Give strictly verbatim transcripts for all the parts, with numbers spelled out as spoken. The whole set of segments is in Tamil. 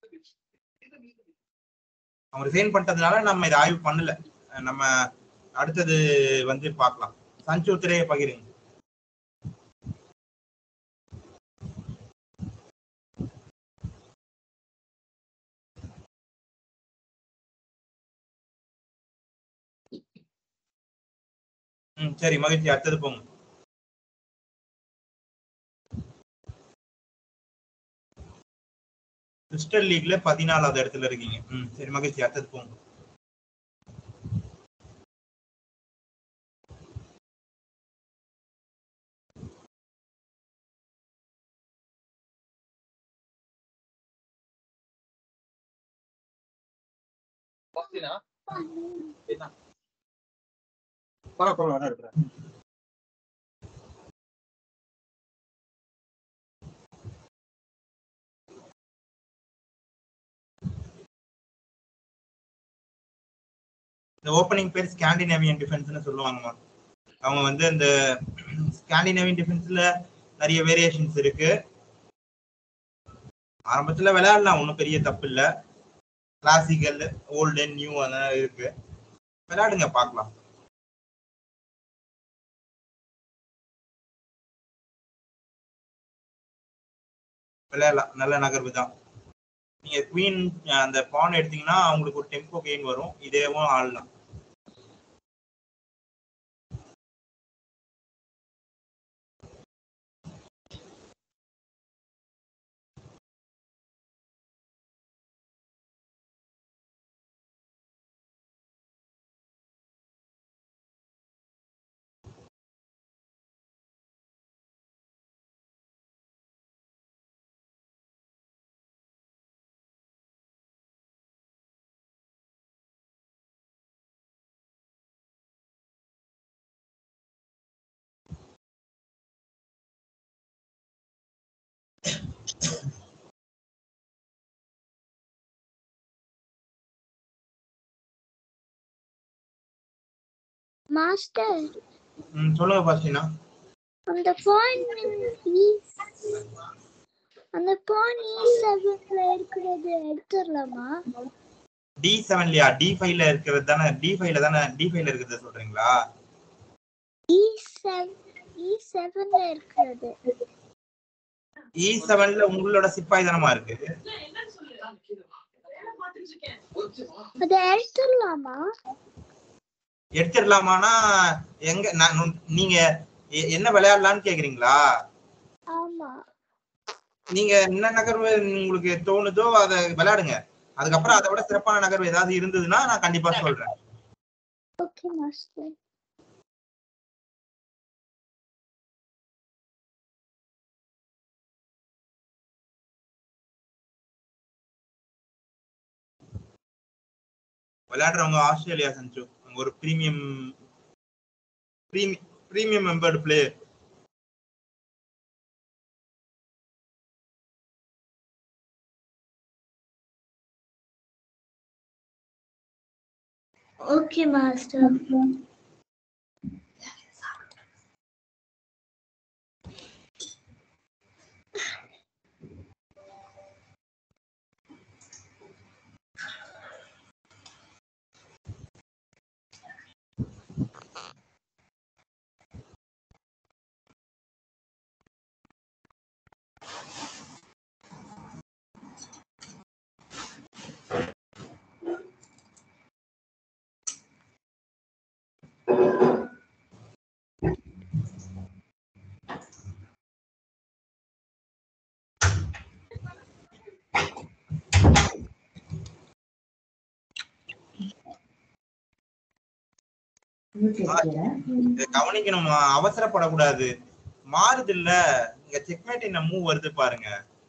அவங்க ரிசைன் பண்ணிட்டதுனால நம்ம இதை ஆய்வு பண்ணல. நம்ம அடுத்தது வந்து பார்க்கலாம். சஞ்சு திரையை பகிருங்க. ம் சரி, மகிழ்ச்சி. அடுத்தது போங்க. கிறிஸ்டல் லீக்ல பதினாலாவது இடத்துல இருக்கீங்க. ம் சரி, மகிழ்ச்சி. அடுத்தது போங்க. இந்த ஓப்பனிங் பேர் ஸ்காண்டினேவியன் டிஃபென்ஸ்னு சொல்லுவாங்க. அவங்க வந்து இந்த ஸ்காண்டினேவியன் டிஃபென்ஸ்ல நிறைய வேரியேஷன்ஸ் இருக்கு. ஆரம்பத்துல விளையாடலாம், ஒன்றும் பெரிய தப்பு இல்லை. கிளாசிக்கல், ஓல்டு, நியூ அதெல்லாம் இருக்கு. விளையாடுங்க, பார்க்கலாம். விளையாடலாம், நல்ல நகர்வு தான். நீங்க குவீன் அந்த பான் எடுத்தீங்கன்னா அவங்களுக்கு ஒரு டெம்போ கெயின் வரும். இதேவும் ஆடலாம். மாஸ்டர், ம் சொல்லுங்க பாஸ்டினா. அந்த பாயிண்ட் அந்த பாயிண்ட் இ செவன்ல இருக்கிறது எடுத்துறலாமா? டி செவன்லயா? டி ஃபைவ்ல இருக்கிறது தானே? டி ஃபைவ்ல தானே? டி ஃபைவ்ல இருக்கிறத சொல்றீங்களா? இ செவன் இ செவன்ல இருக்கிறது. இ செவன்ல உங்களோட சிப்பாய் தானமா இருக்கு. அத எடுத்துறலாமா? எடுத்துடலாமானா எங்க நீங்க என்ன விளையாடலாம்னு கேக்குறீங்களா? ஆமா. நீங்க என்ன நகர்வு உங்களுக்கு தோணுதோ அதை விளையாடுங்க. அதுக்கப்புறம் அதை விட சிறப்பான நகர்வு ஏதாவது இருந்ததுன்னா நான் கண்டிப்பா சொல்றேன். Okay master. விளையாடுறவங்க ஆஸ்திரேலியா சஞ்சு ஒரு பிரீமியம் பிரீமியம் மெம்பர்டு பிளேயர். Okay master. கவனிக்கணும், அவசரப்படக்கூடாது. மாறுது இல்ல, இங்க செக்மேட் என்ன மூவ் வருது பாருங்க.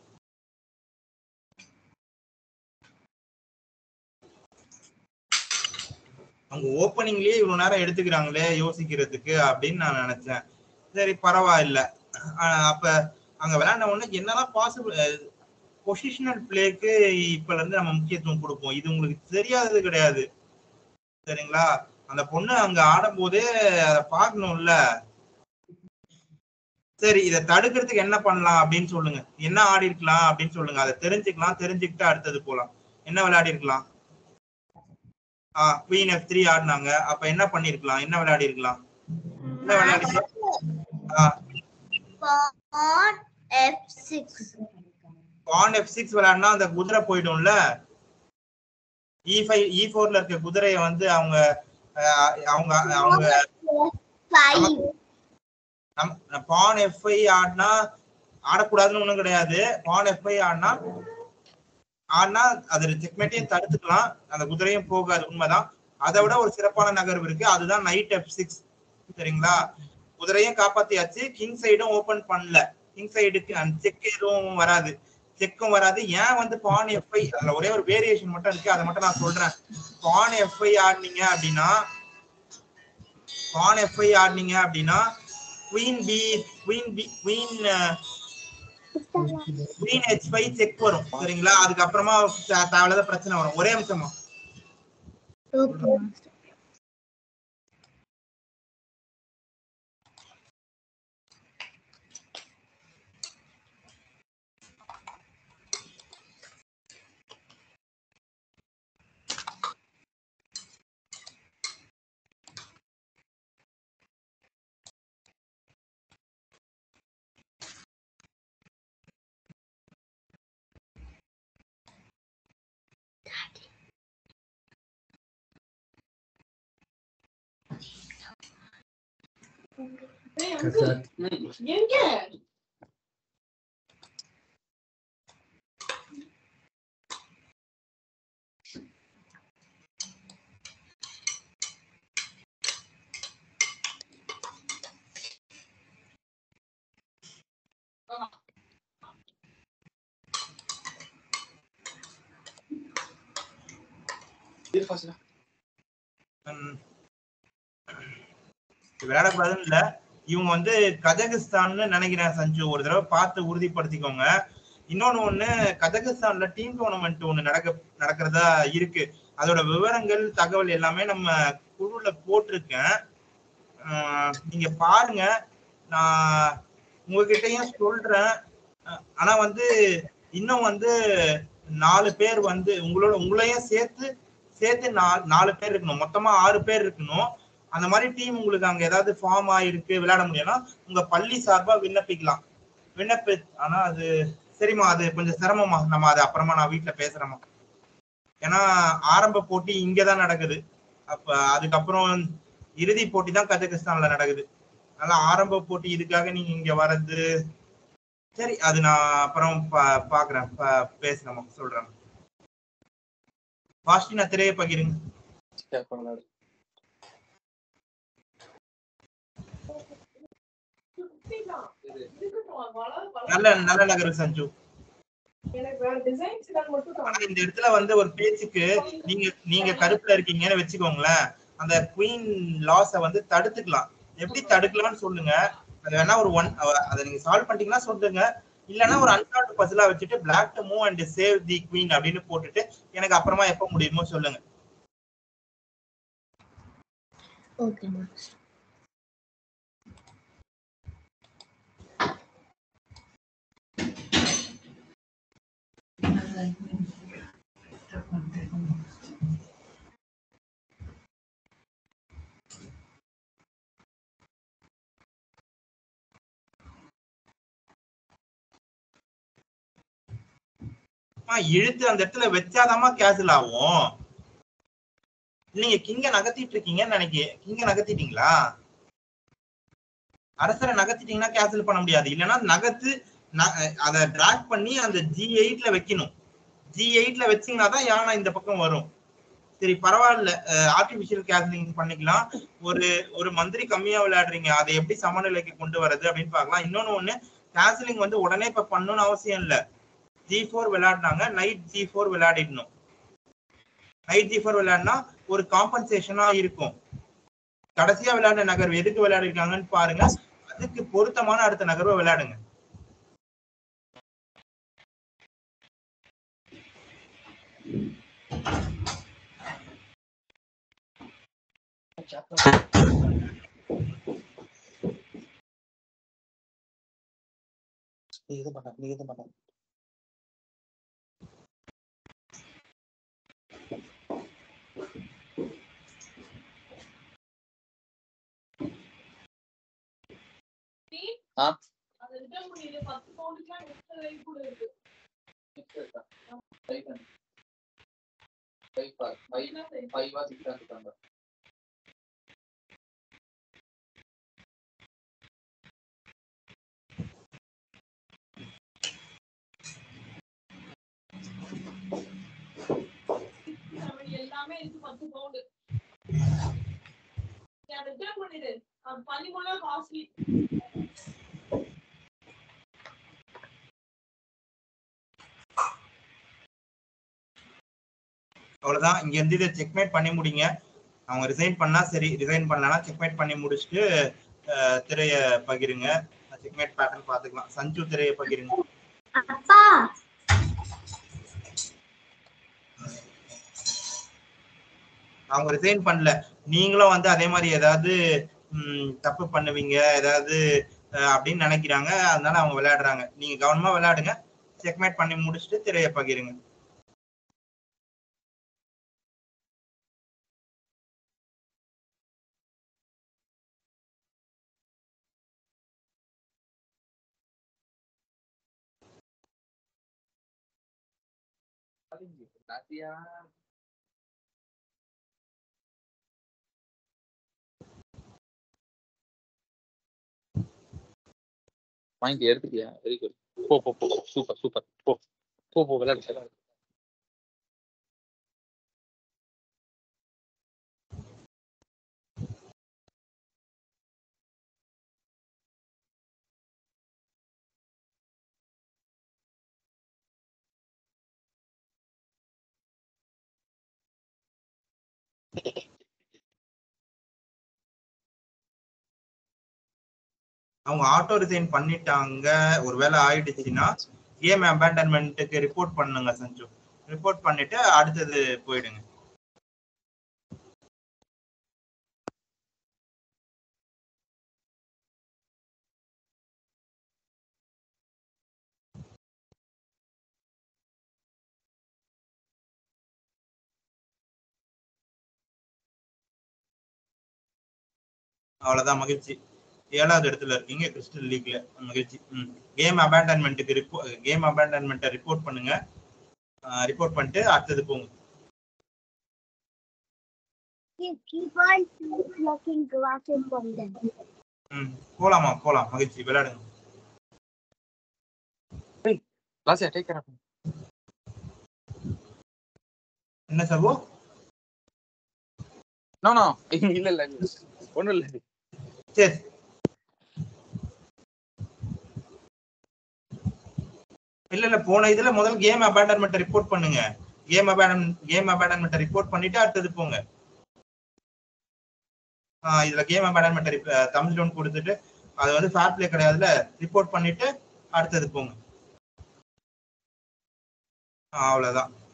அவங்க ஓப்பனிங்லயே இவ்வளவு நேரம் எடுத்துக்கிறாங்களே யோசிக்கிறதுக்கு அப்படின்னு நான் நினைச்சேன். சரி பரவாயில்ல. அப்ப அங்க விளையாண்ட உடனே என்னதான் பாசிபிள் பொசிஷனல் பிளேக்கு இப்பல இருந்து நம்ம முக்கியத்துவம் கொடுப்போம். இது உங்களுக்கு தெரியாதது கிடையாது, சரிங்களா? அந்த பொண்ணு அங்க ஆடும் போதே அதை பார்க்கணும்ல. சரி, இதை தடுக்கிறதுக்கு என்ன பண்ணலாம் அப்படின்னு சொல்லுங்க. என்ன ஆடி இருக்கலாம் அப்படின்னு சொல்லுங்க. அதை தெரிஞ்சுக்கலாம். தெரிஞ்சுக்கிட்டு அடுத்தது போலாம். என்ன விளையாடி இருக்கலாம்? ஆஹ் குவீன் எஃப் த்ரீ ஆடினாங்க. அப்ப என்ன பண்ணிருக்கலாம்? என்ன விளையாடி இருக்கலாம்? என்ன விளையாடி pawn F six pawn F six விளையாடினா அந்த குதிரை போயிடும்ல. இ ஃபைவ் இ ஃபோர்ல இருக்க குதிரையை வந்து அவங்க அவங்க அவங்க பான் எஃப் ஃபைவ் ஆடினா ஆடக்கூடாதுன்னு ஒண்ணும் கிடையாது. பான் எஃப் ஃபைவ் ஆடினா ஆனா அது செக்மேட்டையும் தடுத்துக்கலாம். அந்த குதிரையும் போகாது. உண்மைதான். அதை விட ஒரு சிறப்பான நகர்வு இருக்கு. அதுதான் நைட் எஃப் சிக்ஸ். சரிங்களா? குதிரையும் காப்பாத்தியாச்சு. கிங் சைடும் ஓபன் பண்ணல. கிங் சைடுக்கு அந்த செக் எதுவும் வராது. செக்கும் வராது. ஏன் வந்து பான் எஃப்ஐ அதுல ஒரே ஒரு வேரியேஷன் மட்டும் இருக்கு. அதை மட்டும் நான் சொல்றேன். பான் எஃப்ஐ ஆடினீங்க அப்படின்னா பான் எஃப்ஐ ஆடினீங்க அப்படின்னா queen B queen B queen queen H five check வரும். சரிங்களா? அதுக்கப்புறமா தேவையில்லாத பிரச்சனை வரும். ஒரே நிமிஷமா எங்க விளையாடக்கூடாதுன்னு இல்ல. இவங்க வந்து கஜகஸ்தான்னு நினைக்கிறேன் சஞ்சு. ஒரு தடவை பார்த்து உறுதிப்படுத்திக்கோங்க. இன்னொன்னு ஒண்ணு, கஜகஸ்தான்ல டீம் டோர்னமெண்ட் ஒண்ணு நடக்க நடக்கிறதா இருக்கு. அதோட விவரங்கள் தகவல் எல்லாமே நம்ம குழுல போட்டிருக்கேன். நீங்க பாருங்க. நான் உங்ககிட்டயும் சொல்றேன். ஆனா வந்து இன்னும் வந்து நாலு பேர் வந்து உங்களோட உங்களையும் சேர்த்து சேர்த்து நாலு பேர் இருக்கணும். மொத்தமா ஆறு பேர் இருக்கணும். அந்த மாதிரி டீம் உங்களுக்கு அங்க ஏதாவது ஃபார்ம் ஆயிருக்கு விளையாட முடியும்னா உங்க பள்ளி சார்பா விண்ணப்பிக்கலாம். விண்ணப்பி ஆனா அது சரிம்மா, அது கொஞ்சம் சிரமமா. நம்ம அது அப்புறமா நான் வீட்டுல பேசுறேம்மா. ஏன்னா ஆரம்ப போட்டி இங்கதான் நடக்குது. அப்ப அதுக்கப்புறம் இறுதி போட்டி தான் கஜகஸ்தான்ல நடக்குது. அதனால ஆரம்ப போட்டி இதுக்காக நீங்க இங்க வர்றது சரி. அது நான் அப்புறம் பா பாக்குறேன் பேசுறேம்மா, சொல்றேன். பாஸ்டி நான் திரையை பகிருங்க. நல்ல நல்ல நகர் சஞ்சு. இந்த இடத்துல வந்து ஒரு பேச்சுக்கு நீங்க நீங்க கருப்புல இருக்கீங்கன்னு வச்சுக்கோங்களேன். அந்த குவீன் லாஸ வந்து தடுத்துக்கலாம். எப்படி தடுக்கலாம்னு சொல்லுங்க. அது வேணா ஒரு ஒன் அதை நீங்க சால்வ் பண்ணிட்டீங்கன்னா சொல்லுங்க. இல்லைன்னா ஒரு அன்சால்வ் பசிலா வச்சுட்டு black to move and save the queen அப்படின்னு போட்டுட்டு எனக்கு அப்புறமா எப்ப முடியுமோ சொல்லுங்க. Okay master. இழுத்து அந்த இடத்துல வச்சாதாமா கேன்சல் ஆகும். நீங்க கிங்க நகர்த்திட்டு இருக்கீங்கன்னு நினைக்கிறேன். கிங்க நகர்த்திட்டீங்களா? அரசரை நகர்த்திட்டீங்கன்னா கேன்சல் பண்ண முடியாது. இல்லைன்னா நகர்த்து அதை டிராக் பண்ணி அந்த ஜி எயிட்ல வைக்கணும். ஜி எயிட்ல வச்சீங்கன்னா தான் யானை இந்த பக்கம் வரும். சரி, பரவாயில்ல. ஆர்டிபிஷியல் கேன்சலிங் பண்ணிக்கலாம். ஒரு ஒரு மந்திரி கம்மியா விளையாடுறீங்க, அதை எப்படி சமநிலைக்கு கொண்டு வர்றது அப்படின்னு பாக்கலாம். இன்னொன்னு ஒண்ணு, கேன்சலிங் வந்து உடனே இப்ப பண்ணணும்னு அவசியம் இல்ல. ஜி ஃபோர் விளையாடினாங்க, நைட் ஜி ஃபோர் விளையாடிடணும். நைட் ஜி ஃபோர் விளையாடினா ஒரு காம்பன்சேஷனா இருக்கும். கடைசியா விளையாடுற நகர்வு எதுக்கு விளையாடி இருக்காங்கன்னு பாருங்க. அதுக்கு பொருத்தமான அடுத்த நகர்வை விளையாடுங்க. நீ இது பண்ண நீ இது பண்ண ஆ அது ரிட்டர்ன் பண்ணிடு பத்து பவுண்டுக்குலாம் நெக்ஸ்ட் ரைட் கூட இருக்கு நெக்ஸ்ட் இருக்கா right and five five five வா சிக்ஸ் இருக்காங்க எல்லாமே இது பத்து பவுண்ட் நீ அதை ரிட்டர்ன் பண்ணிடு அது பதிமூணு காஸ்ட்லி அவ்வளவுதான். இங்க இருந்து இதை செக்மேட் பண்ணி முடிங்க. அவங்க ரிசைன் பண்ணா சரி, ரிசைன் பண்ணலன்னா செக்மேட் பண்ணி முடிச்சுட்டு திரைய பகிருங்க. செக்மேட் பேட்டர்ன் பாத்துக்கலாம். சஞ்சு திரைய பகிருங்க. அப்பா அவங்க ரிசைன் பண்ணல, நீங்களும் வந்து அதே மாதிரி ஏதாவது தப்பு பண்ணுவீங்க ஏதாவது அப்படின்னு நினைக்கிறாங்க. அதனால அவங்க விளையாடுறாங்க. நீங்க கவனமா விளையாடுங்க. செக்மேட் பண்ணி முடிச்சுட்டு திரைய பகிருங்க. வாங்கி எடுத்துக்கியா? Very good. போ போ போ சூப்பர் சூப்பர் போ போ போ விளையாடு விளையாடு. அவங்க ஆட்டோ ரிசைன் பண்ணிட்டாங்க. ஒருவேளை ஆயிடுச்சுன்னா கேம் அபேண்டன்மெண்ட்டுக்கு ரிப்போர்ட் பண்ணுங்க சஞ்சு. ரிப்போர்ட் பண்ணிட்டு அடுத்தது போயிடுங்க. அவ்வளவுதான். மகிழ்ச்சி. ஏழாவது இடத்துல இருக்கீங்க கிறிஸ்டல் லீக்ல. மகிழ்ச்சி. கேம் அபேண்டன்மெண்ட்டுக்கு ரிப்போ கேம் அபேண்டன்மெண்ட்டை ரிப்போர்ட் பண்ணுங்க. ரிப்போர்ட் பண்ணிட்டு அடுத்தது போங்க. ம் போலாமா? போலாம். மகிழ்ச்சி. விளையாடுங்க. என்ன சகோ? நோ நோ இல்ல இல்ல ஒண்ணும் இல்ல. சரி இல்ல இல்ல போன இதுல முதல்ல கேம் அபேண்டன்மெண்ட் ரிப்போர்ட் பண்ணுங்க. Game abandon game abandonment report பண்ணிட்டு அடுத்தது போங்க. ஆ இதுல கேம் அபேண்டன்மெண்ட் தமிழ் டவுன் கொடுத்துட்டு அது வந்து ஃபேர் ப்ளே கிடையாதுல, ரிப்போர்ட் பண்ணிட்டு அடுத்தது போங்க. அவ்வளவுதான்.